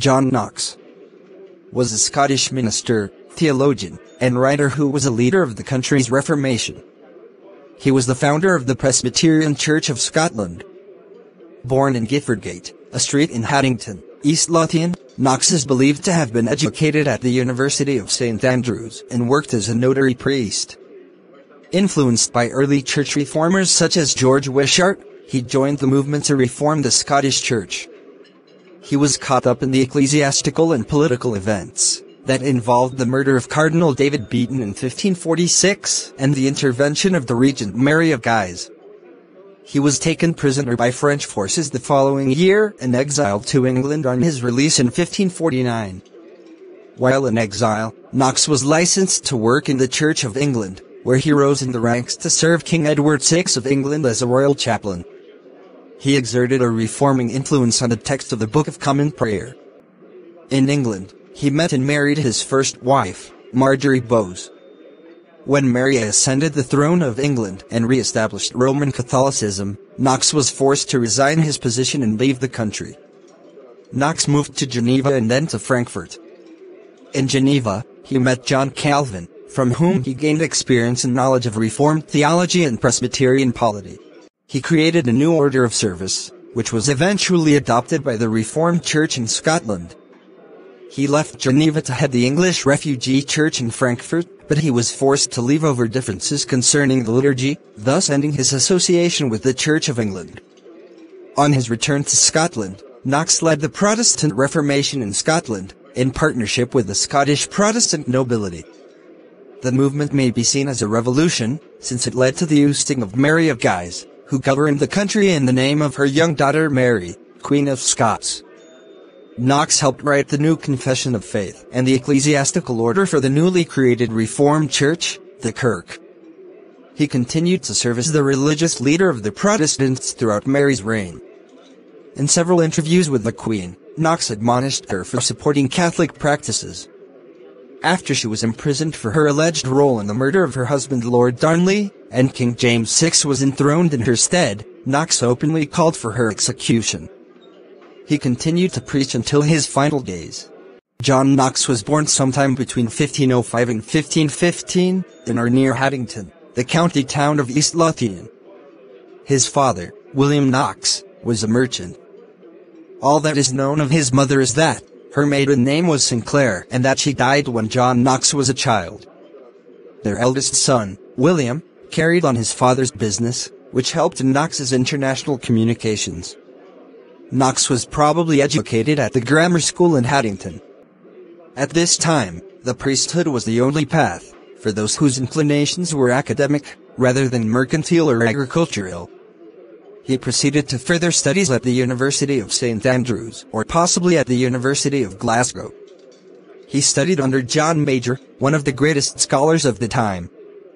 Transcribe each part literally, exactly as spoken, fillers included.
John Knox was a Scottish minister, theologian, and writer who was a leader of the country's Reformation. He was the founder of the Presbyterian Church of Scotland. Born in Giffordgate, a street in Haddington, East Lothian, Knox is believed to have been educated at the University of Saint Andrews and worked as a notary priest. Influenced by early church reformers such as George Wishart, he joined the movement to reform the Scottish Church. He was caught up in the ecclesiastical and political events that involved the murder of Cardinal David Beaton in fifteen forty-six and the intervention of the regent Mary of Guise. He was taken prisoner by French forces the following year and exiled to England on his release in fifteen forty-nine. While in exile, Knox was licensed to work in the Church of England, where he rose in the ranks to serve King Edward the Sixth of England as a royal chaplain. He exerted a reforming influence on the text of the Book of Common Prayer. In England, he met and married his first wife, Marjorie Bowes. When Mary ascended the throne of England and re-established Roman Catholicism, Knox was forced to resign his position and leave the country. Knox moved to Geneva and then to Frankfurt. In Geneva, he met John Calvin, from whom he gained experience and knowledge of Reformed theology and Presbyterian polity. He created a new order of service, which was eventually adopted by the Reformed Church in Scotland. He left Geneva to head the English Refugee Church in Frankfurt, but he was forced to leave over differences concerning the liturgy, thus ending his association with the Church of England. On his return to Scotland, Knox led the Protestant Reformation in Scotland, in partnership with the Scottish Protestant nobility. The movement may be seen as a revolution, since it led to the ousting of Mary of Guise, who governed the country in the name of her young daughter Mary, Queen of Scots. Knox helped write the new Confession of Faith and the ecclesiastical order for the newly created Reformed Church, the Kirk. He continued to serve as the religious leader of the Protestants throughout Mary's reign. In several interviews with the Queen, Knox admonished her for supporting Catholic practices. After she was imprisoned for her alleged role in the murder of her husband Lord Darnley, and King James the Sixth was enthroned in her stead, Knox openly called for her execution. He continued to preach until his final days. John Knox was born sometime between fifteen oh five and fifteen fifteen, in or near Haddington, the county town of East Lothian. His father, William Knox, was a merchant. All that is known of his mother is that her maiden name was Sinclair and that she died when John Knox was a child. Their eldest son, William, carried on his father's business, which helped in Knox's international communications. Knox was probably educated at the grammar school in Haddington. At this time, the priesthood was the only path for those whose inclinations were academic, rather than mercantile or agricultural. He proceeded to further studies at the University of Saint Andrews, or possibly at the University of Glasgow. He studied under John Major, one of the greatest scholars of the time.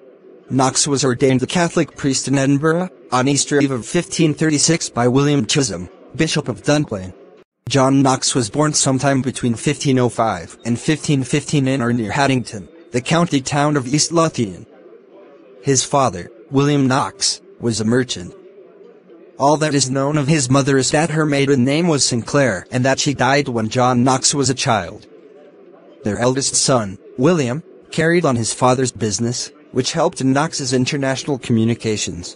Knox was ordained a Catholic priest in Edinburgh, on Easter Eve of fifteen thirty-six by William Chisholm, Bishop of Dunblane. John Knox was born sometime between fifteen oh five and fifteen fifteen in or near Haddington, the county town of East Lothian. His father, William Knox, was a merchant. All that is known of his mother is that her maiden name was Sinclair and that she died when John Knox was a child. Their eldest son, William, carried on his father's business, which helped in Knox's international communications.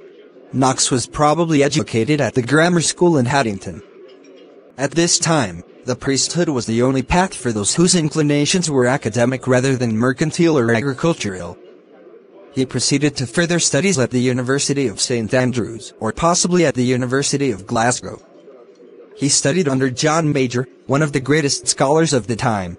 Knox was probably educated at the grammar school in Haddington. At this time, the priesthood was the only path for those whose inclinations were academic rather than mercantile or agricultural. He proceeded to further studies at the University of Saint Andrews, or possibly at the University of Glasgow. He studied under John Major, one of the greatest scholars of the time.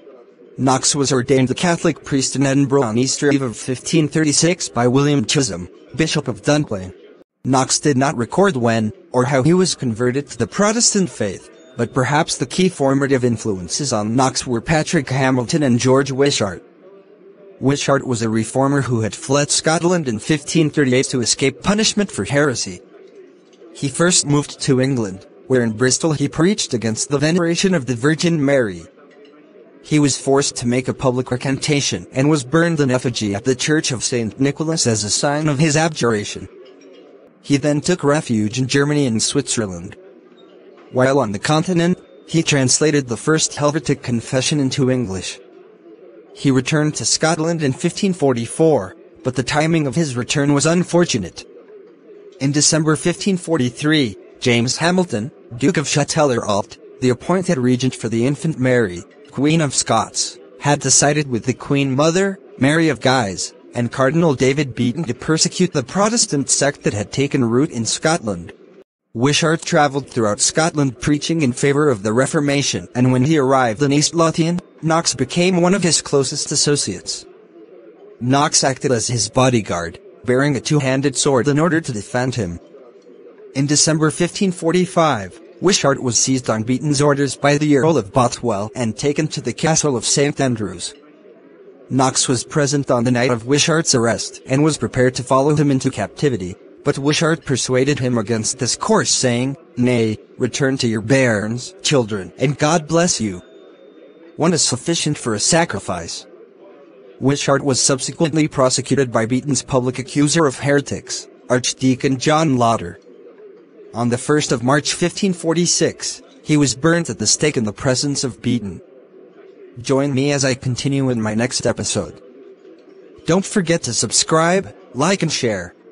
Knox was ordained a Catholic priest in Edinburgh on Easter Eve of fifteen thirty-six by William Chisholm, Bishop of Dunblane. Knox did not record when, or how he was converted to the Protestant faith, but perhaps the key formative influences on Knox were Patrick Hamilton and George Wishart. Wishart was a reformer who had fled Scotland in fifteen thirty-eight to escape punishment for heresy. He first moved to England, where in Bristol he preached against the veneration of the Virgin Mary. He was forced to make a public recantation and was burned in effigy at the Church of Saint Nicholas as a sign of his abjuration. He then took refuge in Germany and Switzerland. While on the continent, he translated the First Helvetic Confession into English. He returned to Scotland in fifteen forty-four, but the timing of his return was unfortunate. In December fifteen forty-three, James Hamilton, Duke of Châtellerault, the appointed regent for the infant Mary, Queen of Scots, had decided with the Queen Mother, Mary of Guise, and Cardinal David Beaton to persecute the Protestant sect that had taken root in Scotland. Wishart travelled throughout Scotland preaching in favour of the Reformation, and when he arrived in East Lothian, Knox became one of his closest associates. Knox acted as his bodyguard, bearing a two-handed sword in order to defend him. In December fifteen forty-five, Wishart was seized on Beaton's orders by the Earl of Bothwell and taken to the castle of Saint Andrews. Knox was present on the night of Wishart's arrest and was prepared to follow him into captivity, but Wishart persuaded him against this course, saying, "Nay, return to your bairns, children, and God bless you. One is sufficient for a sacrifice." Wishart was subsequently prosecuted by Beaton's public accuser of heretics, Archdeacon John Lauder. On the first of March fifteen forty-six, he was burnt at the stake in the presence of Beaton. Join me as I continue in my next episode. Don't forget to subscribe, like and share.